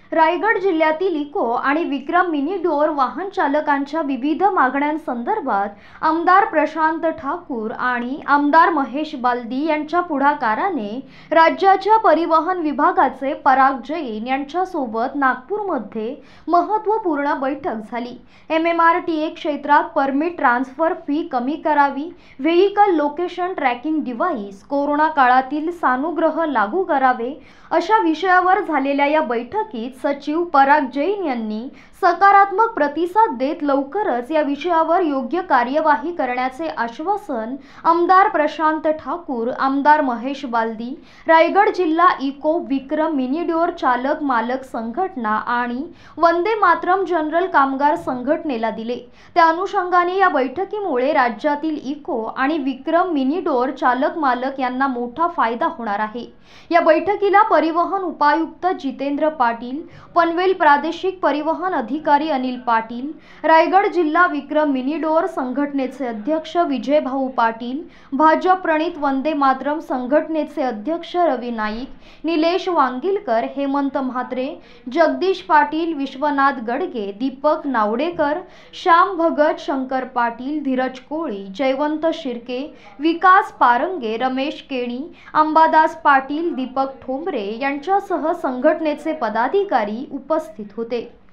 रायगड जिल्ह्यातील इको आणि विक्रम mini door वाहन चालकांच्या विविध मागण्यांसंदर्भात आमदार प्रशांत ठाकूर आणि आमदार महेश बालदी यांच्या पुढाकाराने राज्याच्या परिवहन विभागाचे पराग जैन यांच्यासोबत नागपूरमध्ये महत्त्वपूर्ण बैठक झाली। MMRTA क्षेत्रात परमिट ट्रान्सफर फी कमी करावी, vehicle location tracking device, corona काळातील सानुग्रह लागू करावे अशा विषयावर झालेल्या या बैठकीत सचिव पराग जैन यांनी सकारात्मक प्रतिसाद देत लवकरच या विषयावर योग्य कार्यवाही करण्याचे आश्वासन आमदार प्रशांत ठाकूर, आमदार महेश बालदी, रायगड जिल्हा इको विक्रम मिनी डोअर चालक मालक संघटना आणि वंदे मातरम जनरल कामगार संघटनेला दिले। त्या अनुषंगाने या बैठकीमुळे राज्यातील इको आणि विक्रम मिनी डोअर चालक मालक यांना मोठा फायदा होणार आहे। या बैठकीला परिवहन उपायुक्त जितेंद्र पाटील, पनवेल प्रादेशिक परिवहन अधिकारी अनिल पाटील, रायगड जिल्हा विक्रम मिनी डोअर संघटनेचे अध्यक्ष विजय भाऊ पाटील, भाजप प्रणित वंदे मातरम संघटनेचे अध्यक्ष रवी नाईक, निलेश वांगिलकर, हेमंत म्हात्रे, जगदीश पाटील, विश्वनाथ गडगे, दीपक नावडेकर, श्याम भगत, शंकर पाटील, धीरज कोळी, जयवंत शिर्के, विकास पारंगे, रमेश केणी, अंबादास पाटील, दीपक ठोंबरे यांच्यासह संघटनेचे पदाधिकारी उपस्थित होते।